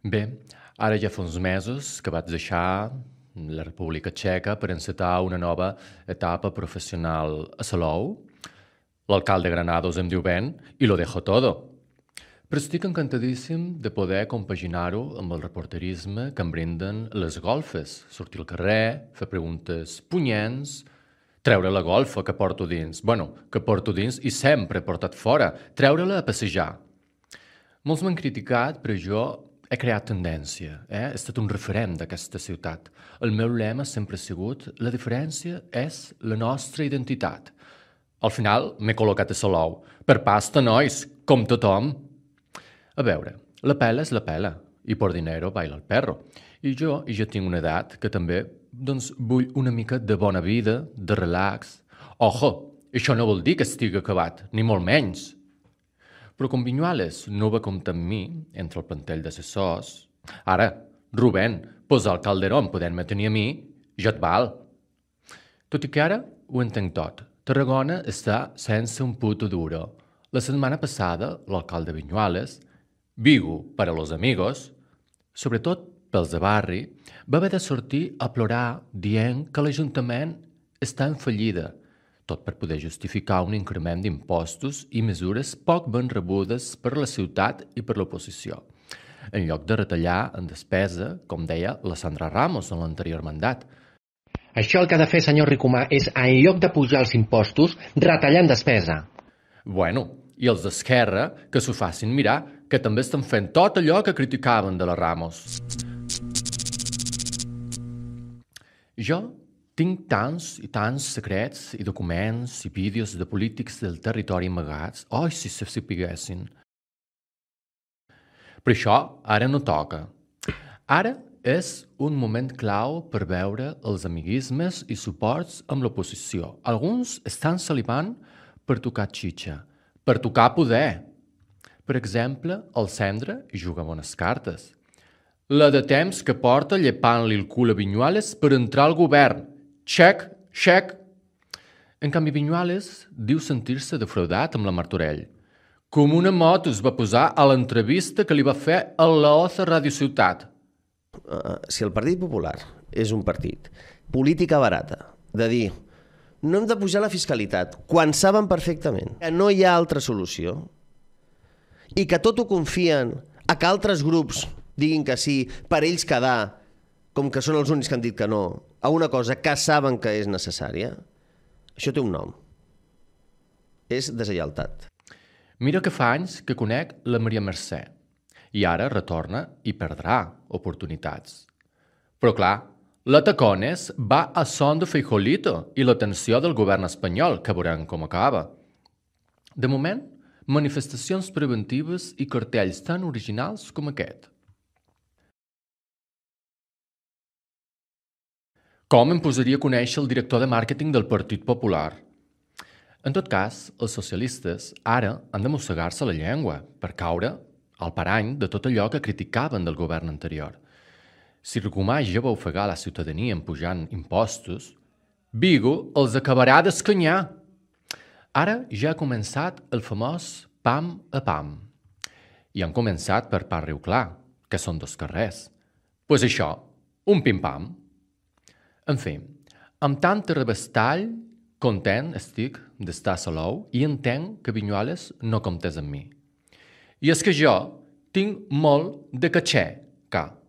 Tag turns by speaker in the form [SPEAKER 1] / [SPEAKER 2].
[SPEAKER 1] Bé, ara ja fa uns mesos que vaig deixar la República Txeca per encetar una nova etapa professional a Salou. L'alcalde Granados em diu ben i lo dejo todo. Però estic encantadíssim de poder compaginar-ho amb el reporterisme que em brinden les golfes. Sortir al carrer, fer preguntes punyents, treure la golfa que porto dins. Que porto dins i sempre he portat fora. Treure-la a passejar. Molts m'han criticat, però jo he creat tendència. He estat un referent d'aquesta ciutat. El meu lema sempre ha sigut «La diferència és la nostra identitat». Al final m'he col·locat a Salou. Per pasta, nois, com tothom. A veure, la pela és la pela. I por dinero baila el perro. I jo ja tinc una edat que també vull una mica de bona vida, de relax. Ojo, això no vol dir que estigui acabat, ni molt menys. Però com Viñuales no va comptar amb mi entre el plantell d'assessors, ara, Rubén, posar el Calderón podent-me tenir a mi, ja et val. Tot i que ara ho entenc tot. Tarragona està sense un puto duro. La setmana passada, l'alcalde Viñuales, Vigo para los amigos, sobretot pels de barri, va haver de sortir a plorar dient que l'Ajuntament està en fallida, tot per poder justificar un increment d'impostos i mesures poc ben rebudes per la ciutat i per l'oposició, en lloc de retallar en despesa, com deia la Sandra Ramos en l'anterior mandat.
[SPEAKER 2] Això el que ha de fer, senyor Ricomà, és, en lloc de pujar els impostos, retallar en despesa.
[SPEAKER 1] I els d'Esquerra que s'ho facin mirar, que també estan fent tot allò que criticaven de la Ramos. Jo tinc tants i tants secrets i documents i vídeos de polítics del territori amagats. Si se sapiguessin. Però això ara no toca. Ara és un moment clau per veure els amiguismes i suports amb l'oposició. Alguns estan salivant per tocar xitxa, per tocar poder. Per exemple, el Cendra hi juga bones cartes. La de temps que porta llepant-li el cul a Viñuales per entrar al govern. Xec, xec. En canvi, Viñuales diu sentir-se defraudat amb la Martorell. Com una moto es va posar a l'entrevista que li va fer a l'Oza Radio Ciutat.
[SPEAKER 3] Si el Partit Popular és un partit política barata, de dir no hem de pujar la fiscalitat, quan saben perfectament que no hi ha altra solució i que tot ho confien a que altres grups diguin que sí, per ells quedar, com que són els únics que han dit que no, a una cosa que saben que és necessària, això té un nom. És deslleialtat.
[SPEAKER 1] Mira que fa anys que conec la Maria Mercè i ara retorna i perdrà oportunitats. Però clar, la Tacones va a son de Feijolito i l'atenció del govern espanyol, que veurem com acaba. De moment, manifestacions preventives i cartells tan originals com aquest. Com em posaria a conèixer el director de màrqueting del Partit Popular? En tot cas, els socialistes ara han de mossegar-se la llengua per caure al parany de tot allò que criticaven del govern anterior. Si Ricomà ja va ofegar la ciutadania en pujant impostos, Vigo els acabarà d'escanyar. Ara ja ha començat el famós pam a pam. I han començat per Parc Riu Clar, que són dos carrers. Pues això, un pim-pam. En fi, amb tant rebestall, content estic d'estar a Salou i entenc que Viñuales no comptés amb mi. I és que jo tinc molt de caché, que